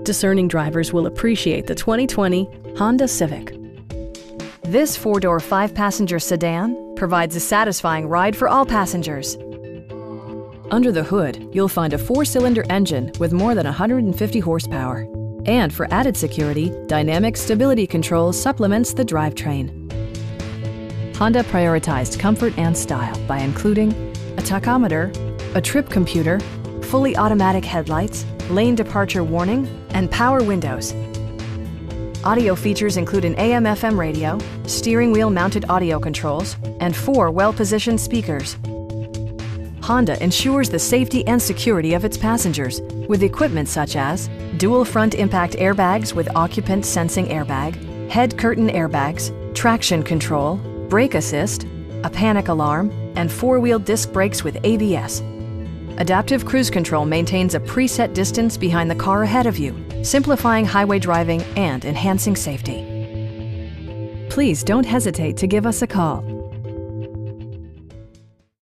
discerning drivers will appreciate the 2020 Honda Civic. This four-door, five-passenger sedan provides a satisfying ride for all passengers. Under the hood, you'll find a four-cylinder engine with more than 150 horsepower. And for added security, dynamic stability control supplements the drivetrain. Honda prioritized comfort and style by including a tachometer, a trip computer, fully automatic headlights, lane departure warning, and power windows. Audio features include an AM/FM radio, steering wheel mounted audio controls, and 4 well-positioned speakers. Honda ensures the safety and security of its passengers with equipment such as dual front impact airbags with occupant sensing airbag, head curtain airbags, traction control, brake assist, a panic alarm, and 4-wheel disc brakes with ABS. Adaptive Cruise Control maintains a preset distance behind the car ahead of you, simplifying highway driving and enhancing safety. Please don't hesitate to give us a call.